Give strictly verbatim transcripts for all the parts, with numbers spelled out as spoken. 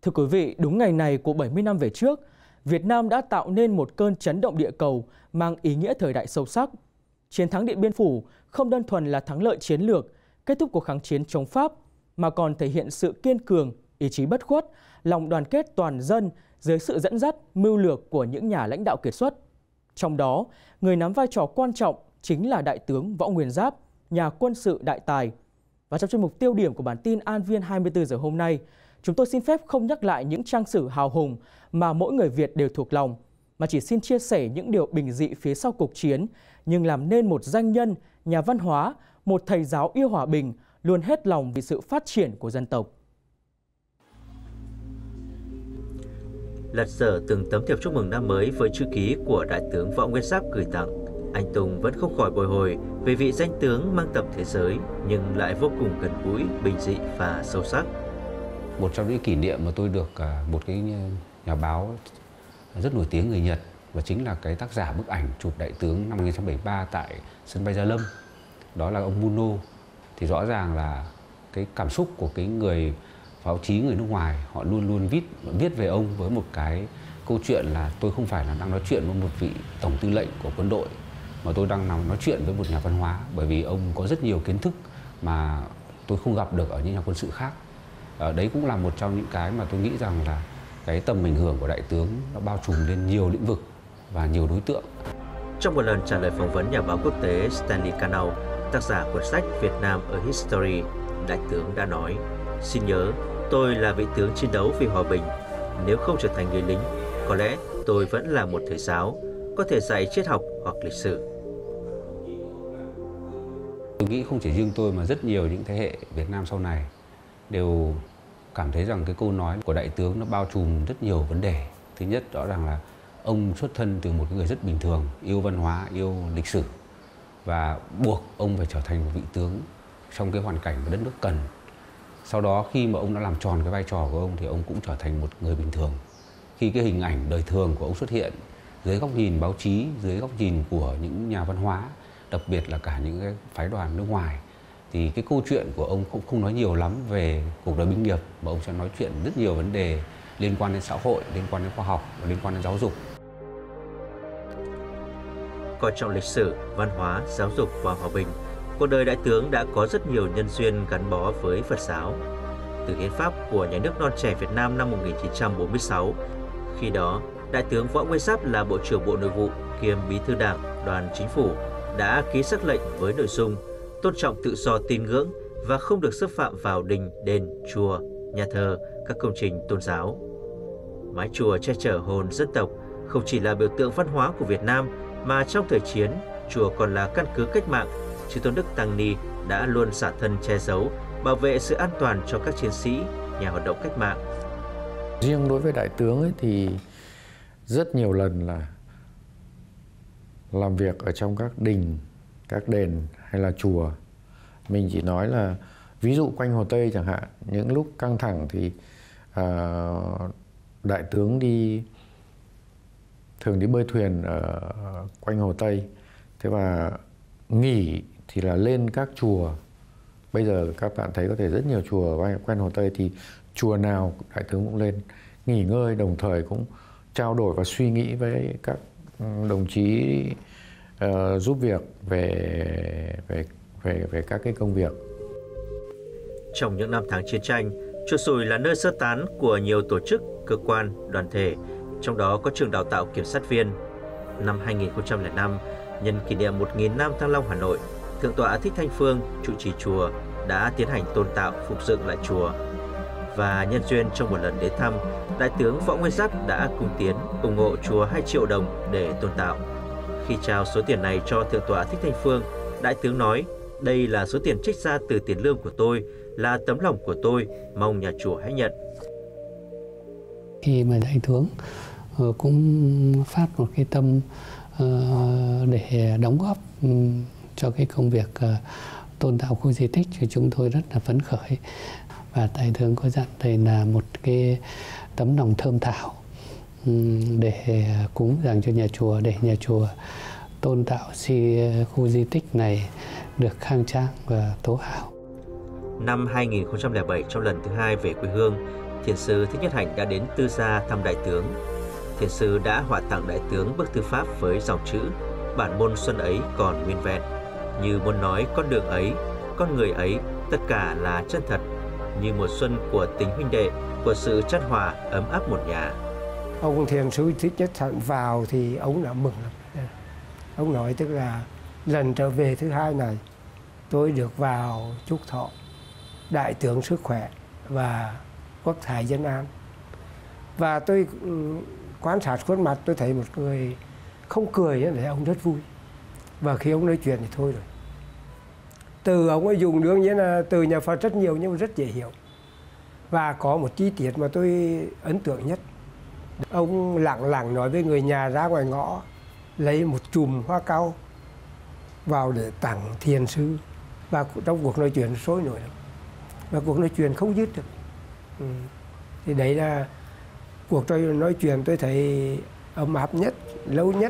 Thưa quý vị, đúng ngày này của bảy mươi năm về trước, Việt Nam đã tạo nên một cơn chấn động địa cầu mang ý nghĩa thời đại sâu sắc. Chiến thắng Điện Biên Phủ không đơn thuần là thắng lợi chiến lược, kết thúc cuộc kháng chiến chống Pháp, mà còn thể hiện sự kiên cường, ý chí bất khuất, lòng đoàn kết toàn dân dưới sự dẫn dắt, mưu lược của những nhà lãnh đạo kiệt xuất. Trong đó, người nắm vai trò quan trọng chính là Đại tướng Võ Nguyên Giáp, nhà quân sự đại tài. Và trong chuyên mục tiêu điểm của bản tin An Viên hai mươi tư giờ hôm nay, chúng tôi xin phép không nhắc lại những trang sử hào hùng mà mỗi người Việt đều thuộc lòng, mà chỉ xin chia sẻ những điều bình dị phía sau cuộc chiến, nhưng làm nên một danh nhân, nhà văn hóa, một thầy giáo yêu hòa bình, luôn hết lòng vì sự phát triển của dân tộc. Lật dở từng tấm thiệp chúc mừng năm mới với chữ ký của Đại tướng Võ Nguyên Giáp gửi tặng, anh Tùng vẫn không khỏi bồi hồi về vị danh tướng mang tầm thế giới nhưng lại vô cùng gần gũi, bình dị và sâu sắc. Một trong những kỷ niệm mà tôi được một cái nhà báo rất nổi tiếng người Nhật, và chính là cái tác giả bức ảnh chụp đại tướng năm một nghìn chín trăm bảy mươi ba tại sân bay Gia Lâm, đó là ông Muno. Thì rõ ràng là cái cảm xúc của cái người báo chí người nước ngoài, họ luôn luôn viết viết về ông với một cái câu chuyện là tôi không phải là đang nói chuyện với một vị tổng tư lệnh của quân đội, mà tôi đang nói chuyện với một nhà văn hóa, bởi vì ông có rất nhiều kiến thức mà tôi không gặp được ở những nhà quân sự khác. Ở đấy cũng là một trong những cái mà tôi nghĩ rằng là cái tầm ảnh hưởng của đại tướng nó bao trùm lên nhiều lĩnh vực và nhiều đối tượng. Trong một lần trả lời phỏng vấn nhà báo quốc tế Stanley Cannell, tác giả cuốn sách Việt Nam A History, đại tướng đã nói: "Xin nhớ, tôi là vị tướng chiến đấu vì hòa bình. Nếu không trở thành người lính, có lẽ tôi vẫn là một thầy giáo, có thể dạy triết học hoặc lịch sử." Tôi nghĩ không chỉ riêng tôi mà rất nhiều những thế hệ Việt Nam sau này đều cảm thấy rằng cái câu nói của đại tướng nó bao trùm rất nhiều vấn đề. Thứ nhất, rõ ràng là ông xuất thân từ một người rất bình thường, yêu văn hóa, yêu lịch sử, và buộc ông phải trở thành một vị tướng trong cái hoàn cảnh mà đất nước cần. Sau đó khi mà ông đã làm tròn cái vai trò của ông thì ông cũng trở thành một người bình thường. Khi cái hình ảnh đời thường của ông xuất hiện dưới góc nhìn báo chí, dưới góc nhìn của những nhà văn hóa, đặc biệt là cả những cái phái đoàn nước ngoài, thì cái câu chuyện của ông cũng không nói nhiều lắm về cuộc đời binh nghiệp, mà ông sẽ nói chuyện rất nhiều vấn đề liên quan đến xã hội, liên quan đến khoa học và liên quan đến giáo dục. Coi trọng lịch sử, văn hóa, giáo dục và hòa bình, cuộc đời đại tướng đã có rất nhiều nhân duyên gắn bó với Phật giáo. Từ hiến pháp của nhà nước non trẻ Việt Nam năm một nghìn chín trăm bốn mươi sáu, khi đó đại tướng Võ Nguyên Giáp là Bộ trưởng Bộ Nội vụ kiêm Bí thư Đảng, Đoàn Chính phủ đã ký sắc lệnh với nội dung tôn trọng tự do tín ngưỡng và không được xâm phạm vào đình, đền, chùa, nhà thờ, các công trình tôn giáo. Mái chùa che chở hồn dân tộc không chỉ là biểu tượng văn hóa của Việt Nam, mà trong thời chiến, chùa còn là căn cứ cách mạng. Chư Tôn Đức Tăng Ni đã luôn xả thân che giấu, bảo vệ sự an toàn cho các chiến sĩ, nhà hoạt động cách mạng. Riêng đối với đại tướng ấy thì rất nhiều lần là làm việc ở trong các đình, các đền hay là chùa. Mình chỉ nói là ví dụ quanh Hồ Tây chẳng hạn, những lúc căng thẳng thì uh, đại tướng đi thường đi bơi thuyền ở quanh Hồ Tây. Thế và nghỉ thì là lên các chùa. Bây giờ các bạn thấy có thể rất nhiều chùa ở quanh Hồ Tây, thì chùa nào đại tướng cũng lên nghỉ ngơi, đồng thời cũng trao đổi và suy nghĩ với các đồng chí uh, giúp việc về, về, về, về các cái công việc. Trong những năm tháng chiến tranh, chùa Sùi là nơi sơ tán của nhiều tổ chức, cơ quan, đoàn thể, trong đó có trường đào tạo kiểm sát viên. Năm hai nghìn không trăm lẻ năm, nhân kỷ niệm một nghìn năm Thăng Long Hà Nội, Thượng tọa Thích Thanh Phương, trụ trì chùa, đã tiến hành tôn tạo, phục dựng lại chùa. Và nhân duyên trong một lần đến thăm, đại tướng Võ Nguyên Giáp đã cùng tiến ủng hộ chùa hai triệu đồng để tôn tạo. Khi trao số tiền này cho Thượng tọa Thích Thanh Phương, đại tướng nói: "Đây là số tiền trích ra từ tiền lương của tôi, là tấm lòng của tôi, mong nhà chùa hãy nhận." Khi mà đại tướng cũng phát một cái tâm để đóng góp cho cái công việc tôn tạo khu di tích thì chúng tôi rất là phấn khởi. Và đại tướng có dặn đây là một cái tấm lòng thơm thảo để cúng dường cho nhà chùa, để nhà chùa tôn tạo si khu di tích này được khang trang và tố hào. Năm hai nghìn không trăm lẻ bảy, trong lần thứ hai về quê hương, Thiền sư Thích Nhất Hạnh đã đến Tư Gia thăm đại tướng. Thiền sư đã họa tặng đại tướng bức thư pháp với dòng chữ bản môn xuân ấy còn nguyên vẹn, như muốn nói con đường ấy, con người ấy, tất cả là chân thật, như mùa xuân của tình huynh đệ, của sự chan hòa ấm áp một nhà. Ông Thiền sư Thích Nhất Hạnh vào thì ông đã mừng lắm. Ông nói tức là lần trở về thứ hai này, tôi được vào chúc thọ đại tướng sức khỏe và quốc thái dân an. Và tôi quan sát khuôn mặt, tôi thấy một người không cười thì ông rất vui. Và khi ông nói chuyện thì thôi rồi. Từ ông ấy dùng đương nhiên là từ nhà Phật rất nhiều nhưng mà rất dễ hiểu. Và có một chi tiết mà tôi ấn tượng nhất. Ông lặng lặng nói với người nhà ra ngoài ngõ, lấy một chùm hoa cau vào để tặng thiền sư. Và trong cuộc nói chuyện sôi nổi lắm. Và cuộc nói chuyện không dứt được. Ừ. Thì đấy là cuộc nói chuyện tôi thấy ấm áp nhất, lâu nhất.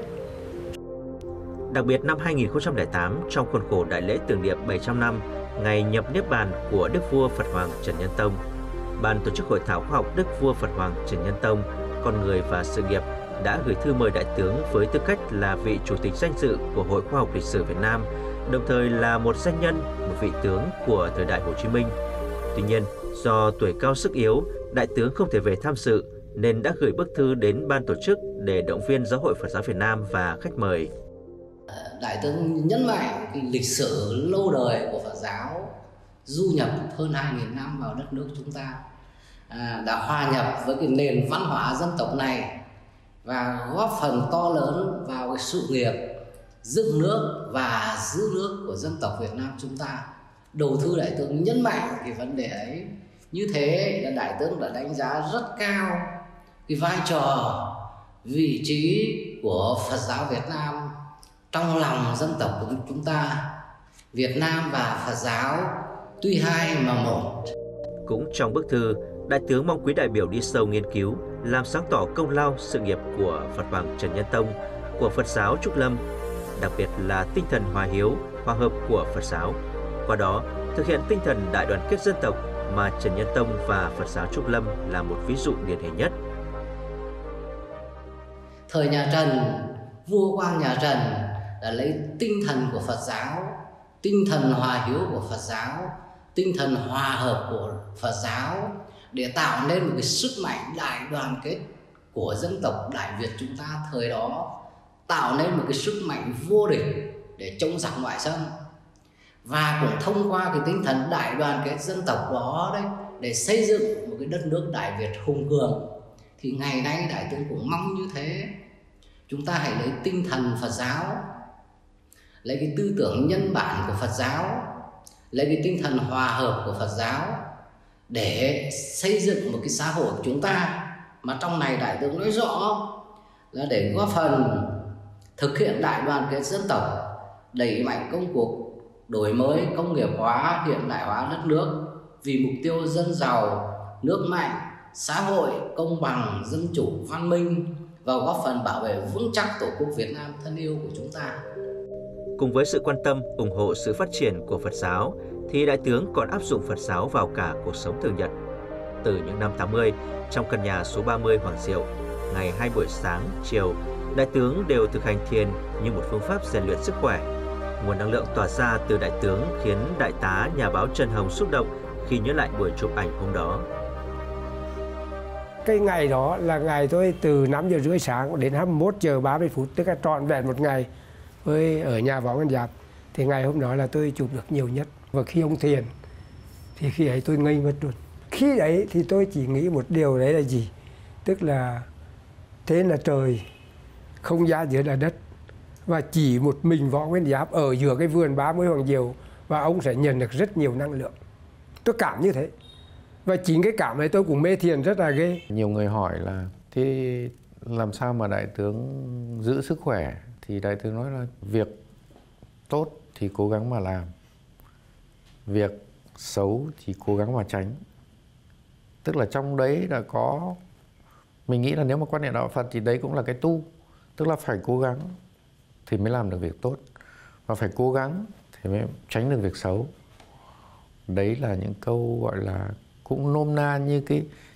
Đặc biệt năm hai nghìn không trăm lẻ tám, trong khuôn khổ đại lễ tưởng niệm bảy trăm năm ngày nhập Niết Bàn của Đức Vua Phật Hoàng Trần Nhân Tông, Ban tổ chức hội thảo khoa học Đức Vua Phật Hoàng Trần Nhân Tông, con người và sự nghiệp đã gửi thư mời đại tướng với tư cách là vị chủ tịch danh dự của Hội Khoa học Lịch sử Việt Nam, đồng thời là một danh nhân, một vị tướng của thời đại Hồ Chí Minh. Tuy nhiên, do tuổi cao sức yếu, đại tướng không thể về tham dự nên đã gửi bức thư đến ban tổ chức để động viên Giáo hội Phật giáo Việt Nam và khách mời. Đại tướng nhấn mạnh cái lịch sử lâu đời của Phật giáo du nhập hơn hai nghìn năm vào đất nước chúng ta, à, đã hòa nhập với cái nền văn hóa dân tộc này và góp phần to lớn vào cái sự nghiệp dựng nước và giữ nước của dân tộc Việt Nam chúng ta. Đầu thư đại tướng nhấn mạnh cái vấn đề ấy. Như thế là đại tướng đã đánh giá rất cao cái vai trò, vị trí của Phật giáo Việt Nam trong lòng dân tộc của chúng ta. Việt Nam và Phật giáo tuy hai mà một. Cũng trong bức thư, đại tướng mong quý đại biểu đi sâu nghiên cứu, làm sáng tỏ công lao sự nghiệp của Phật Hoàng Trần Nhân Tông, của Phật giáo Trúc Lâm, đặc biệt là tinh thần hòa hiếu, hòa hợp của Phật giáo. Qua đó, thực hiện tinh thần đại đoàn kết dân tộc mà Trần Nhân Tông và Phật giáo Trúc Lâm là một ví dụ điển hình nhất. Thời nhà Trần, vua quan nhà Trần đã lấy tinh thần của Phật giáo, tinh thần hòa hiếu của Phật giáo, tinh thần hòa hợp của Phật giáo để tạo nên một cái sức mạnh đại đoàn kết của dân tộc Đại Việt chúng ta thời đó, tạo nên một cái sức mạnh vô địch để chống giặc ngoại xâm. Và cũng thông qua cái tinh thần đại đoàn kết dân tộc đó đấy để xây dựng một cái đất nước Đại Việt hùng cường. Thì ngày nay đại tướng cũng mong như thế. Chúng ta hãy lấy tinh thần Phật giáo, lấy cái tư tưởng nhân bản của Phật giáo, lấy cái tinh thần hòa hợp của Phật giáo để xây dựng một cái xã hội của chúng ta. Mà trong này đại tướng nói rõ là để góp phần thực hiện đại đoàn kết dân tộc, đẩy mạnh công cuộc đổi mới công nghiệp hóa, hiện đại hóa đất nước vì mục tiêu dân giàu, nước mạnh, xã hội công bằng, dân chủ, văn minh và góp phần bảo vệ vững chắc Tổ quốc Việt Nam thân yêu của chúng ta. Cùng với sự quan tâm, ủng hộ sự phát triển của Phật giáo, thì đại tướng còn áp dụng Phật giáo vào cả cuộc sống thường nhật. Từ những năm tám mươi, trong căn nhà số ba mươi Hoàng Diệu, ngày hai buổi sáng, chiều, đại tướng đều thực hành thiền như một phương pháp rèn luyện sức khỏe. Nguồn năng lượng tỏa ra từ đại tướng khiến đại tá nhà báo Trần Hồng xúc động khi nhớ lại buổi chụp ảnh hôm đó. Cái ngày đó là ngày tôi từ năm giờ rưỡi sáng đến hai mươi mốt giờ ba mươi phút, tức là trọn vẹn một ngày với ở nhà Võ Nguyên Giáp. Thì ngày hôm đó là tôi chụp được nhiều nhất. Và khi ông thiền thì khi ấy tôi ngây mất luôn. Khi đấy thì tôi chỉ nghĩ một điều đấy là gì? Tức là thế là trời, không gian dưới là đất. Và chỉ một mình Võ Nguyên Giáp ở giữa cái vườn ba mươi Hoàng Diệu và ông sẽ nhận được rất nhiều năng lượng. Tôi cảm như thế. Và chính cái cảm này tôi cũng mê thiền rất là ghê. Nhiều người hỏi là thế làm sao mà đại tướng giữ sức khỏe? Thì đại tướng nói là việc tốt thì cố gắng mà làm, việc xấu thì cố gắng mà tránh. Tức là trong đấy là có, mình nghĩ là nếu mà quan niệm đạo Phật thì đấy cũng là cái tu. Tức là phải cố gắng thì mới làm được việc tốt, và phải cố gắng thì mới tránh được việc xấu. Đấy là những câu gọi là cũng nôm na như cái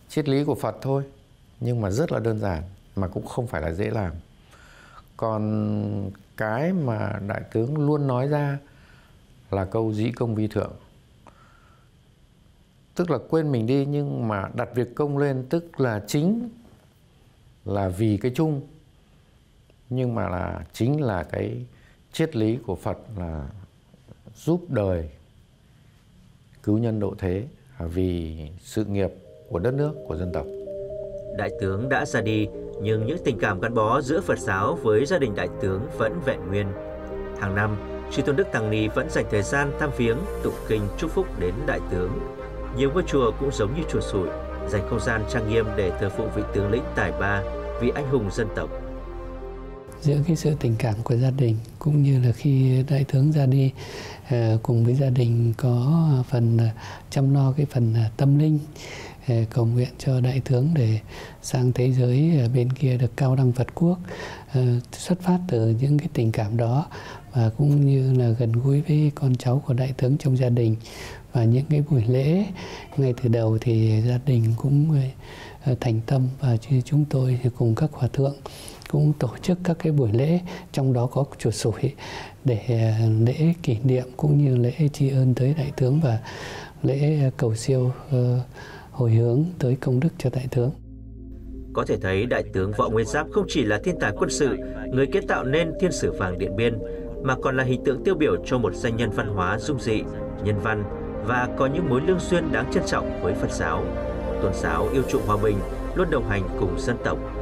triết lý của Phật thôi, nhưng mà rất là đơn giản, mà cũng không phải là dễ làm. Còn cái mà Đại tướng luôn nói ra là câu dĩ công vi thượng. Tức là quên mình đi nhưng mà đặt việc công lên, tức là chính là vì cái chung, nhưng mà là chính là cái triết lý của Phật là giúp đời, cứu nhân độ thế, vì sự nghiệp của đất nước, của dân tộc. Đại tướng đã ra đi, nhưng những tình cảm gắn bó giữa Phật giáo với gia đình đại tướng vẫn vẹn nguyên. Hàng năm, Chư Tôn Đức Tăng Ni vẫn dành thời gian thăm viếng, tụng kinh chúc phúc đến đại tướng. Nhiều ngôi chùa cũng giống như chùa Sủi, dành không gian trang nghiêm để thờ phụng vị tướng lĩnh tài ba, vị anh hùng dân tộc. Giữa cái sự tình cảm của gia đình cũng như là khi đại tướng ra đi, cùng với gia đình có phần chăm lo cái phần tâm linh, cầu nguyện cho đại tướng để sang thế giới bên kia được cao đăng Phật quốc. Xuất phát từ những cái tình cảm đó và cũng như là gần gũi với con cháu của đại tướng trong gia đình. Và những cái buổi lễ ngay từ đầu thì gia đình cũng thành tâm, và chúng tôi thì cùng các hòa thượng cũng tổ chức các cái buổi lễ, trong đó có chùa Sủi, để lễ kỷ niệm cũng như lễ tri ân tới đại tướng và lễ cầu siêu uh, hồi hướng tới công đức cho đại tướng. Có thể thấy đại tướng Võ Nguyên Giáp không chỉ là thiên tài quân sự, người kiến tạo nên Thiên Sử Vàng Điện Biên, mà còn là hình tượng tiêu biểu cho một danh nhân văn hóa dung dị, nhân văn và có những mối lương duyên đáng trân trọng với Phật giáo. Tôn giáo yêu chuộng hòa bình, luôn đồng hành cùng dân tộc.